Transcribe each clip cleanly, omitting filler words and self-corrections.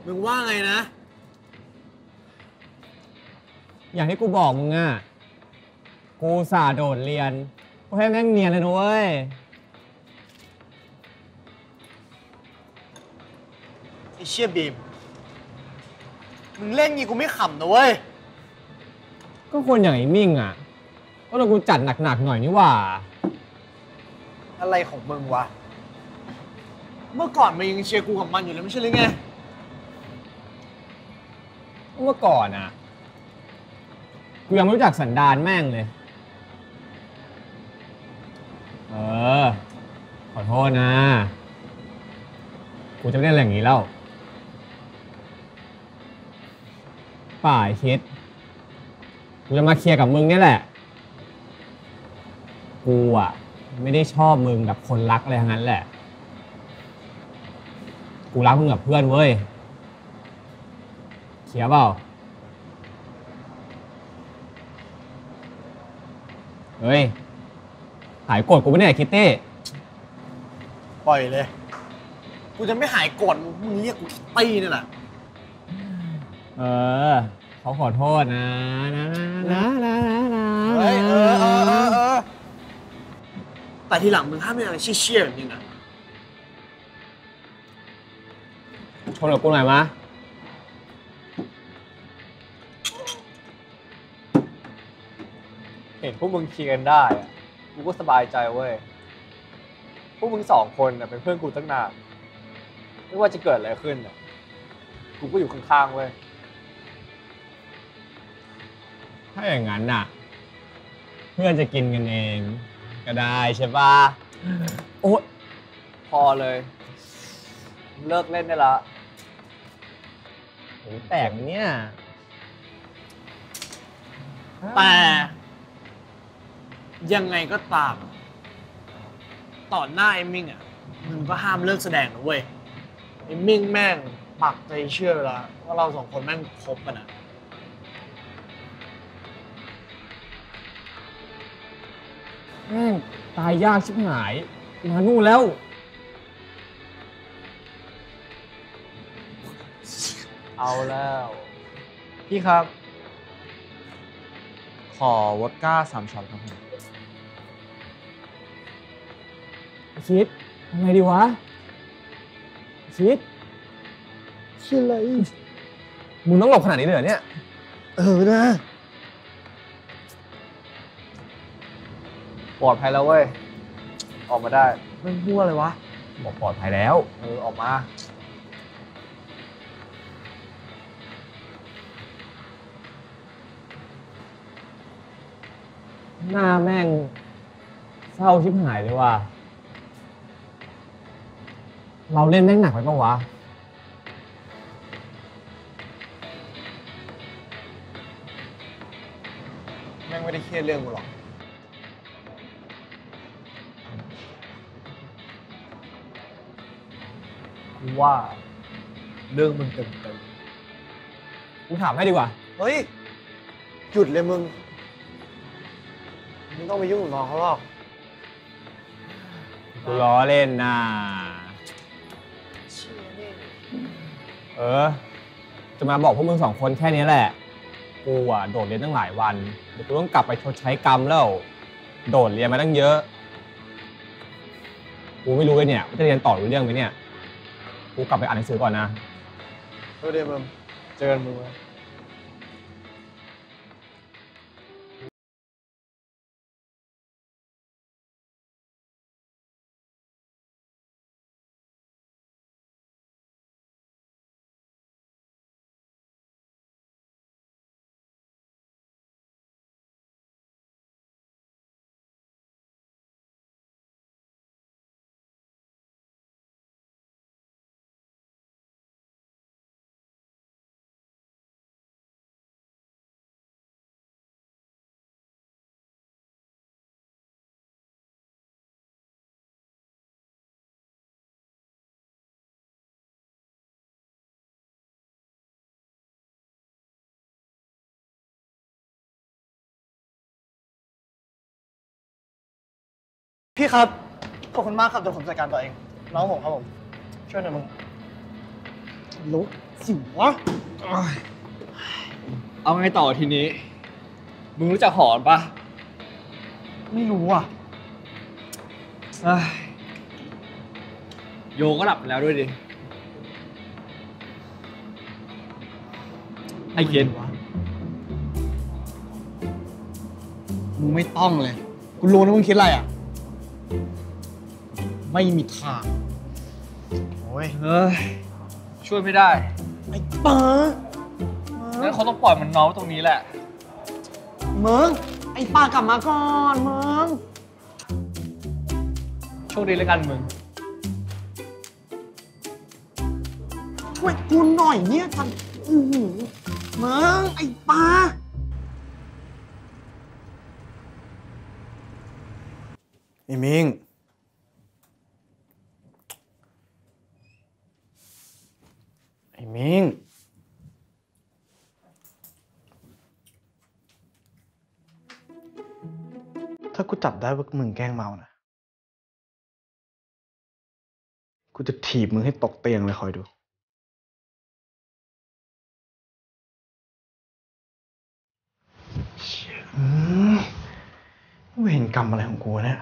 มึงว่าไงนะอย่างที่กูบอกมึงอ่ะกูสาโดดเรียนกูให้แม่งเนียนเลยนะเว้ยไอเชี่ยบีมมึงเล่นงี้กูไม่ขำนะเว้ยก็คนอย่างไอ้มิ่งอ่ะก็ต้องกูจัดหนักๆหน่อยนี่หว่าอะไรของมึงวะ เมื่อก่อนมึงยังเชียร์กูกับมันอยู่เลยไม่ใช่หรือไงเมื่อก่อนอ่ะกูยังไม่รู้จักสันดานแม่งเลยขอโทษนะกูจะไม่เล่นอะไรอย่างนี้แล้วป่ายคิดกูจะมาเคลียร์กับมึงนี่แหละกูอ่ะไม่ได้ชอบมึงแบบคนรักอะไรทั้งนั้นแหละกูรักมึงกับเพื่อนเว้ยเคลียร์เปล่าเฮ้ยหายโกรธกูไม่ได้คิตตี้ปล่อยเลย กูจะไม่หายโกรธมึงเรียกกูคิตตี้นี่แหละเขาขอโทษนะเฮ้ยแต่ทีหลังมึงห้ามเป็นอะไรเชี่ยๆแบบนี้นะชนกับกูหน่อยมะเห็นพวกมึงเคลียร์กันได้อะกูก็สบายใจเว้ย พวกมึงสองคนเป็นเพื่อนกูตั้งนานไม่ว่าจะเกิดอะไรขึ้นกูก็อยู่ข้างๆเว้ยถ้าอย่างนั้นน่ะเพื่อนจะกินกันเองก็ได้ใช่ปะโอ๊ยพอเลยเลิกเล่นได้ละหูแตกเนี่ยแต่ยังไงก็ตามต่อหน้าไอ้มิ่งอ่ะมึงก็ห้ามเลิกแสดงนะเว้ยไอ้มิ่งแม่งปักใจเชื่อแล้วว่าเราสองคนแม่งคบกันอ่ะแม่งตายยากชิบหายมานู่นแล้วเอาแล้วพี่ครับ ขอวอดก้า3 ช็อตครับผมคิดทำไงดีวะคิดอะไรมึงต้องหลบขนาดนี้เลยเหรอเนี่ยนะปลอดภัยแล้วเว้ย ออกมาได้มันพูดอะไรวะบอกปลอดภัยแล้วออกมาหน้าแม่งเศร้าชิบหายเลยว่ะเราเล่นแม่งหนักไปปะวะแม่งไม่ได้เครียดเรื่องกูหรอกกูว่าเรื่องมึงเต็มกูถามให้ดีกว่าเฮ้ยหยุดเลยมึงไม่ต้องไปยุ่งกับน้องเขาหรอกกูล้อเล่นนะจะมาบอกพวกมึง2 คนแค่นี้แหละกูอ่ะโดดเรียนตั้งหลายวันเดี๋ยวกูต้องกลับไปชดใช้กรรมแล้วโดดเรียนมาตั้งเยอะกูไม่รู้เลยเนี่ยว่าจะเรียนต่อรู้เรื่องไหมเนี่ยกูกลับไปอ่านหนังสือก่อนนะเดี๋ยวมึงเจอกันมึงพี่ครับขอบคุณมากครับเดี๋ยวผมจัดการตัวเองน้องผมครับผมช่วยหน่อยมึงลุกสิวะเอาไงต่อทีนี้ มึงรู้จักหอนปะไม่รู้อ่ะเอ้ยโยก็หลับไปแล้วด้วยดิ ไอ้เคนมึงไม่ต้องเลย กูรู้นะมึงคิดอะไรอ่ะ ไม่มีทาง โอ้ยเฮ้ย ช่วยไม่ได้ไอ้ป๋างั้นเขาต้องปล่อยมันนอนไว้ตรงนี้แหละมึงไอ้ป๋ากลับมาก่อนมึงโชคดีแล้วกันมึงช่วยกูหน่อยเนี่ยทันมึงไอ้ป๋าไอ้มิง ไอ้มิง ถ้ากูจับได้ว่ามึงแกล้งเมานะ กูจะถีบมึงให้ตกเตียงเลยคอยดู เวรกรรมอะไรของกูเนี่ย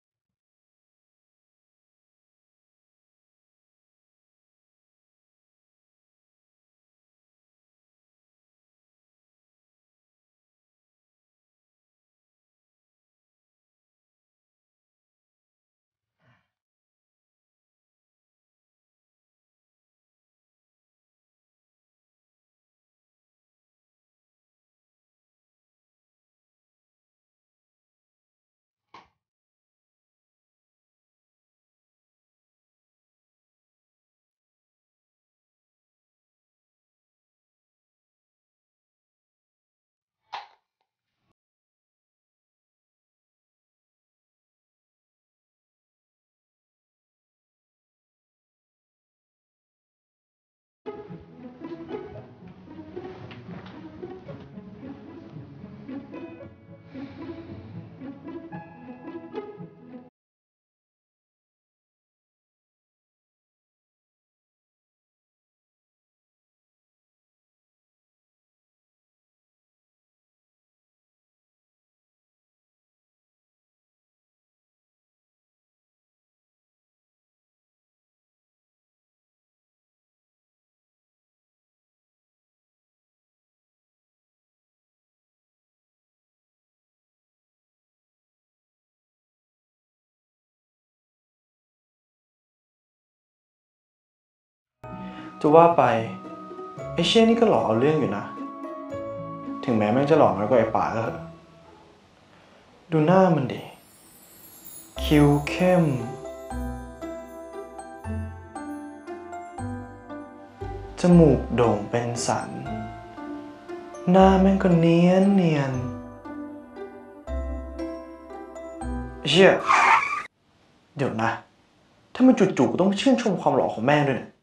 จะว่าไปไอ้เชี่ยนี่ก็หลอกเอาเรื่องอยู่นะ ถึงแม้แม่งจะหลอกน้อยกว่าไอ้ป่าก็เถอะดูหน้ามันดิ คิ้วเข้ม จมูกโด่งเป็นสัน หน้าแม่งก็เนียนเนียนเชี่ยเดี๋ยวนะถ้ามันจู่ๆต้องชื่นชมความหล่อของแม่ด้วยเนี่ย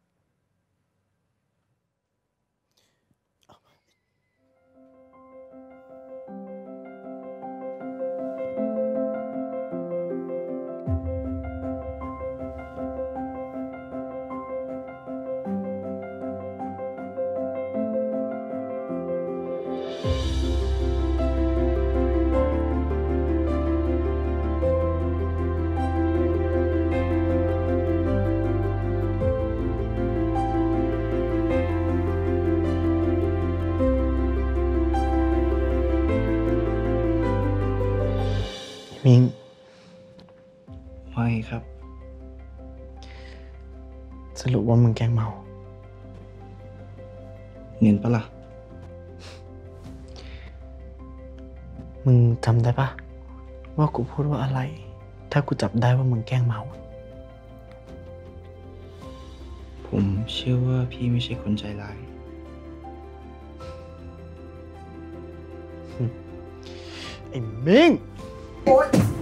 มิงไม่ครับสรุปว่ามึงแกล้งเมาเนียนปะล่ะมึงจำได้ปะว่ากูพูดว่าอะไรถ้ากูจับได้ว่ามึงแกล้งเมาผมเชื่อว่าพี่ไม่ใช่คนใจร้ายไอ้มิงโอ๊ย